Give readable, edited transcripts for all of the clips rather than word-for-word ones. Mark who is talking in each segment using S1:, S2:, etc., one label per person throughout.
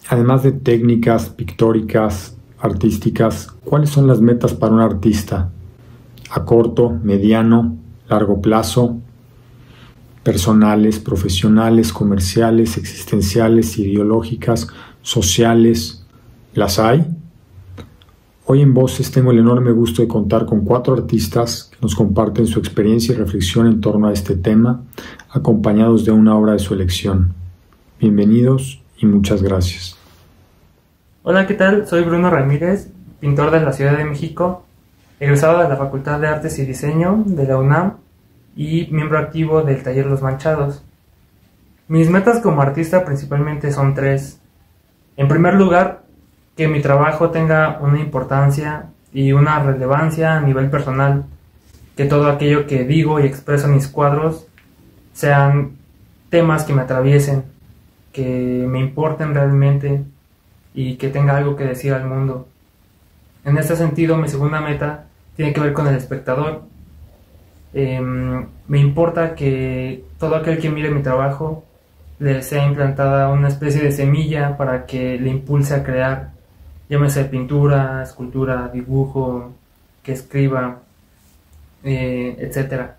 S1: Además de técnicas pictóricas, artísticas, ¿cuáles son las metas para un artista? A corto, mediano, largo plazo, personales, profesionales, comerciales, existenciales, ideológicas, sociales. ¿Las hay? Hoy en Voces tengo el enorme gusto de contar con 4 artistas que nos comparten su experiencia y reflexión en torno a este tema, acompañados de una obra de su elección. Bienvenidos y muchas gracias.
S2: Hola, ¿qué tal? Soy Bruno Ramírez, pintor de la Ciudad de México, egresado de la Facultad de Artes y Diseño de la UNAM y miembro activo del taller Los Manchados. Mis metas como artista principalmente son 3. En primer lugar, que mi trabajo tenga una importancia y una relevancia a nivel personal, que todo aquello que digo y expreso en mis cuadros sean temas que me atraviesen, que me importen realmente y que tenga algo que decir al mundo. En este sentido, mi segunda meta tiene que ver con el espectador. Me importa que todo aquel que mire mi trabajo le sea implantada una especie de semilla para que le impulse a crear, llámese pintura, escultura, dibujo, que escriba, etc.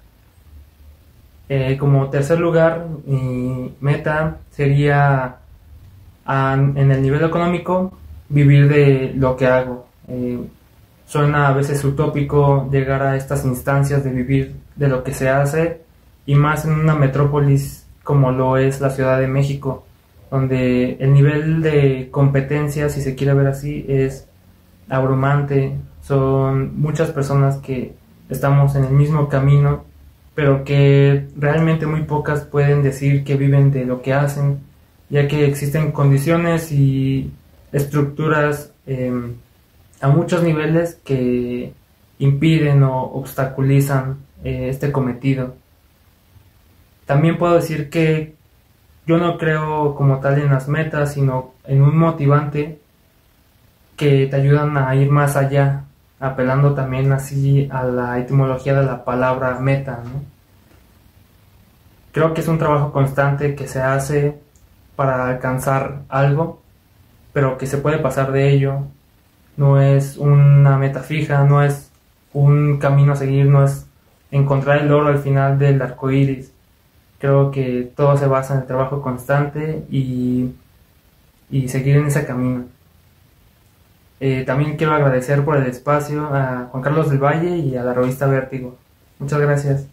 S2: Como tercer lugar, mi meta sería, en el nivel económico, vivir de lo que hago. Suena a veces utópico llegar a estas instancias de vivir de lo que se hace, y más en una metrópolis como lo es la Ciudad de México, donde el nivel de competencia, si se quiere ver así, es abrumante. Son muchas personas que estamos en el mismo camino, pero que realmente muy pocas pueden decir que viven de lo que hacen, ya que existen condiciones y estructuras a muchos niveles que impiden o obstaculizan este cometido. También puedo decir que yo no creo como tal en las metas, sino en un motivante que te ayudan a ir más allá, apelando también así a la etimología de la palabra meta, ¿no? Creo que es un trabajo constante que se hace para alcanzar algo, pero que se puede pasar de ello. No es una meta fija, no es un camino a seguir, no es encontrar el oro al final del arco iris. Creo que todo se basa en el trabajo constante y seguir en ese camino. También quiero agradecer por el espacio a Juan Carlos del Valle y a la revista Vértigo. Muchas gracias.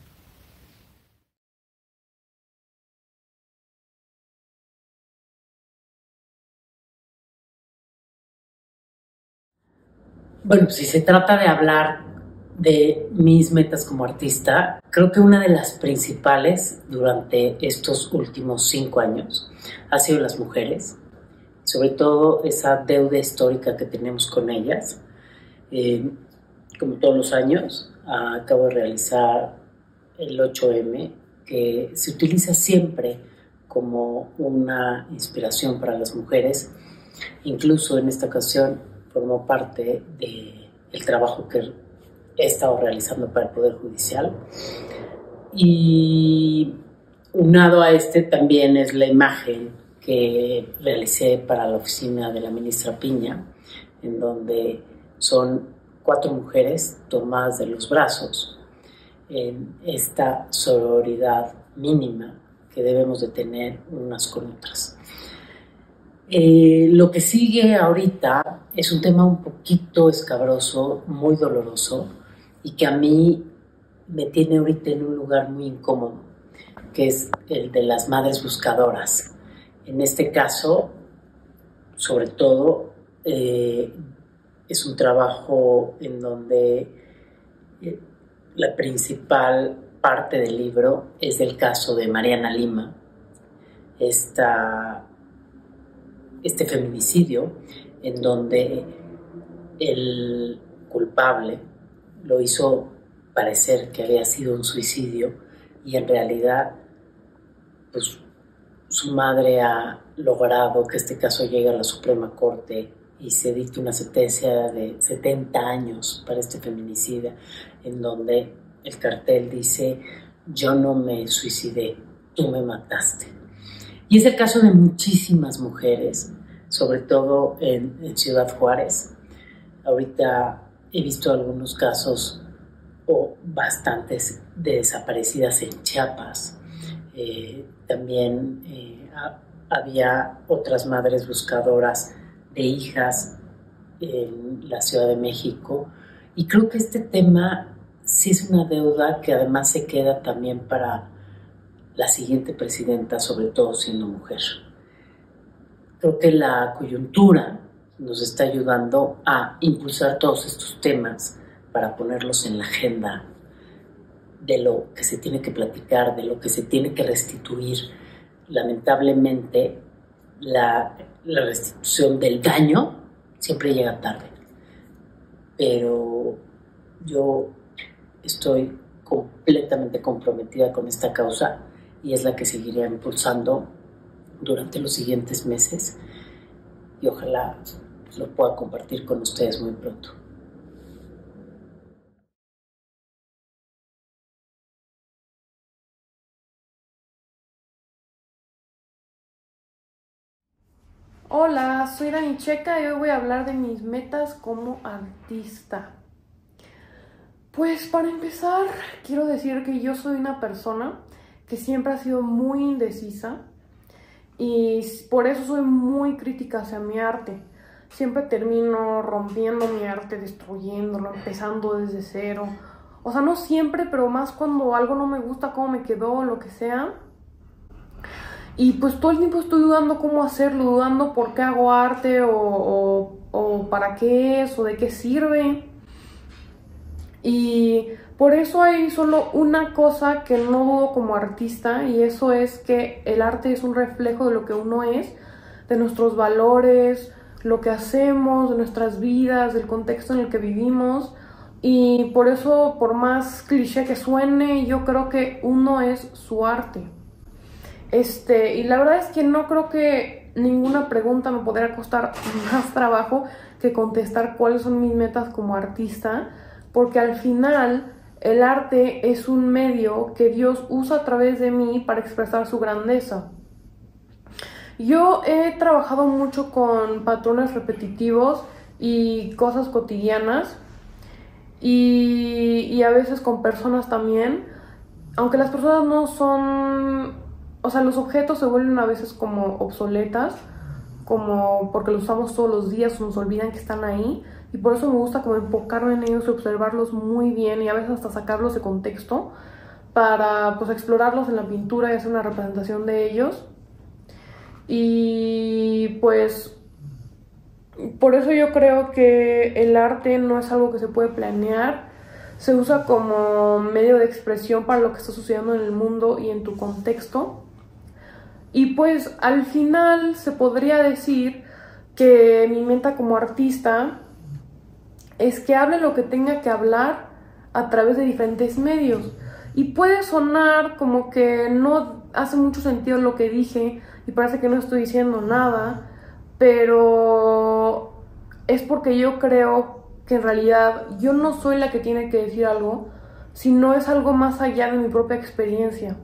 S3: Bueno, si se trata de hablar de mis metas como artista, creo que una de las principales durante estos últimos 5 años ha sido las mujeres, sobre todo esa deuda histórica que tenemos con ellas. Como todos los años, acabo de realizar el 8M, que se utiliza siempre como una inspiración para las mujeres. Incluso en esta ocasión formó parte del trabajo que he estado realizando para el Poder Judicial. Y unado a este también es la imagen que realicé para la oficina de la ministra Piña, en donde son 4 mujeres tomadas de los brazos en esta sororidad mínima que debemos de tener unas con otras. Lo que sigue ahorita es un tema un poquito escabroso, muy doloroso, y que a mí me tiene ahorita en un lugar muy incómodo, que es el de las madres buscadoras. En este caso, sobre todo, es un trabajo en donde la principal parte del libro es del caso de Mariana Lima, este feminicidio en donde el culpable lo hizo parecer que había sido un suicidio, y en realidad pues su madre ha logrado que este caso llegue a la Suprema Corte y se dicte una sentencia de 70 años para este feminicida, en donde el cartel dice: yo no me suicidé, tú me mataste. Y es el caso de muchísimas mujeres, sobre todo en Ciudad Juárez. Ahorita he visto algunos casos o bastantes de desaparecidas en Chiapas. También había otras madres buscadoras de hijas en la Ciudad de México, y creo que este tema sí es una deuda que además se queda también para la siguiente presidenta, sobre todo siendo mujer. Creo que la coyuntura nos está ayudando a impulsar todos estos temas para ponerlos en la agenda de lo que se tiene que platicar, de lo que se tiene que restituir. Lamentablemente, la restitución del daño siempre llega tarde, pero yo estoy completamente comprometida con esta causa y es la que seguiré impulsando durante los siguientes meses, y ojalá lo pueda compartir con ustedes muy pronto.
S4: Hola, soy Dani Checa y hoy voy a hablar de mis metas como artista. Pues para empezar, quiero decir que yo soy una persona que siempre ha sido muy indecisa y por eso soy muy crítica hacia mi arte. Siempre termino rompiendo mi arte, destruyéndolo, empezando desde cero. O sea, no siempre, pero más cuando algo no me gusta, cómo me quedó o lo que sea. Y pues todo el tiempo estoy dudando cómo hacerlo, dudando por qué hago arte o para qué es o de qué sirve. Y por eso hay solo una cosa que no dudo como artista, y eso es que el arte es un reflejo de lo que uno es, de nuestros valores, lo que hacemos, de nuestras vidas, del contexto en el que vivimos. Y por eso, por más cliché que suene, yo creo que uno es su arte. Y la verdad es que no creo que ninguna pregunta me podría costar más trabajo que contestar cuáles son mis metas como artista, porque al final el arte es un medio que Dios usa a través de mí para expresar su grandeza. Yo he trabajado mucho con patrones repetitivos y cosas cotidianas, y a veces con personas también, aunque las personas no son... O sea, los objetos se vuelven a veces como obsoletas, como porque los usamos todos los días, nos olvidan que están ahí, y por eso me gusta como enfocarme en ellos y observarlos muy bien, y a veces hasta sacarlos de contexto para pues explorarlos en la pintura y hacer una representación de ellos. Y pues por eso yo creo que el arte no es algo que se puede planear, se usa como medio de expresión para lo que está sucediendo en el mundo y en tu contexto. Y pues al final se podría decir que mi meta como artista es que hable lo que tenga que hablar a través de diferentes medios. Y puede sonar como que no hace mucho sentido lo que dije y parece que no estoy diciendo nada, pero es porque yo creo que en realidad yo no soy la que tiene que decir algo, sino es algo más allá de mi propia experiencia.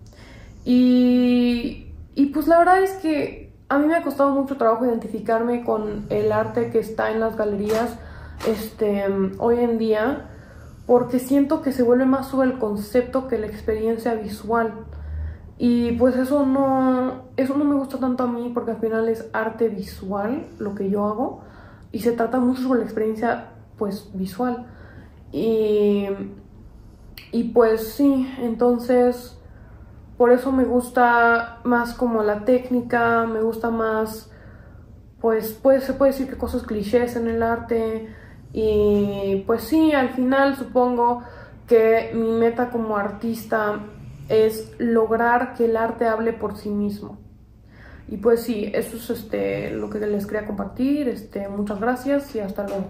S4: Y pues la verdad es que a mí me ha costado mucho trabajo identificarme con el arte que está en las galerías hoy en día, porque siento que se vuelve más sobre el concepto que la experiencia visual. Y pues eso no me gusta tanto a mí, porque al final es arte visual lo que yo hago y se trata mucho sobre la experiencia pues visual. Y pues sí, entonces por eso me gusta más como la técnica, me gusta más, pues se puede decir que cosas clichés en el arte. Y pues sí, al final supongo que mi meta como artista es lograr que el arte hable por sí mismo. Y pues sí, eso es lo que les quería compartir. Muchas gracias y hasta luego.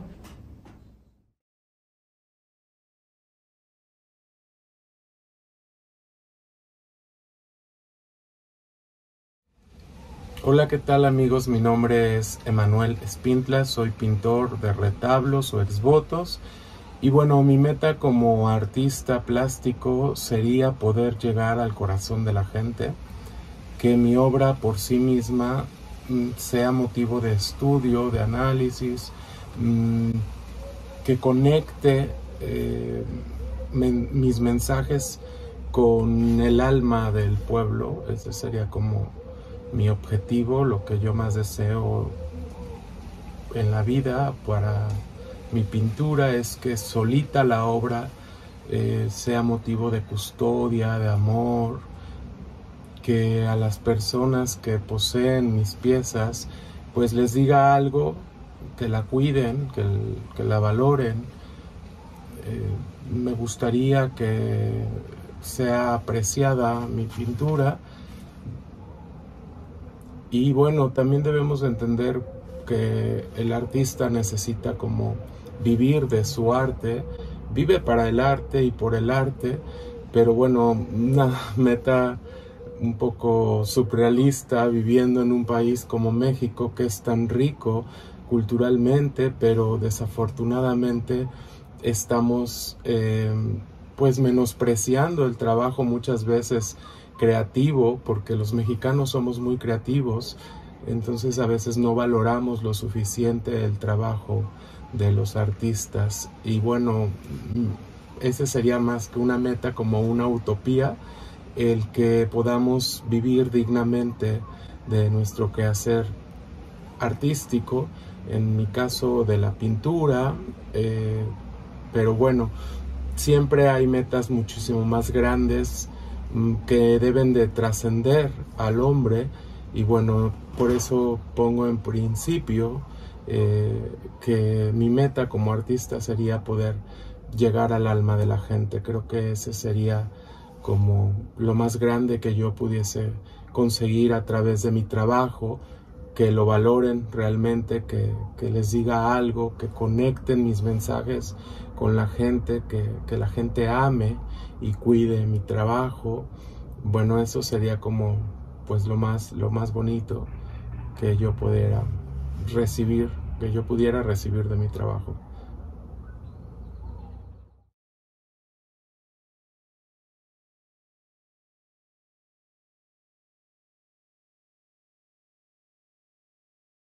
S5: Hola, ¿qué tal amigos? Mi nombre es Emanuel Espintla, soy pintor de retablos o exvotos. Y bueno, mi meta como artista plástico sería poder llegar al corazón de la gente, que mi obra por sí misma sea motivo de estudio, de análisis, que conecte mis mensajes con el alma del pueblo. Ese sería como mi objetivo, lo que yo más deseo en la vida para mi pintura, es que solita la obra sea motivo de custodia, de amor, que a las personas que poseen mis piezas pues les diga algo, que la cuiden, que la valoren. Me gustaría que sea apreciada mi pintura. Y bueno, también debemos entender que el artista necesita como vivir de su arte, vive para el arte y por el arte, pero bueno, una meta un poco surrealista, viviendo en un país como México, que es tan rico culturalmente, pero desafortunadamente estamos pues menospreciando el trabajo muchas veces creativo, porque los mexicanos somos muy creativos, entonces a veces no valoramos lo suficiente el trabajo de los artistas. Y bueno, ese sería más que una meta, como una utopía, el que podamos vivir dignamente de nuestro quehacer artístico, en mi caso de la pintura, pero bueno, siempre hay metas muchísimo más grandes que deben de trascender al hombre, y bueno, por eso pongo en principio que mi meta como artista sería poder llegar al alma de la gente. Creo que ese sería como lo más grande que yo pudiese conseguir a través de mi trabajo, que lo valoren realmente, que les diga algo, que conecten mis mensajes con la gente, que la gente ame y cuide mi trabajo. Bueno, eso sería como pues lo más bonito que yo pudiera recibir de mi trabajo.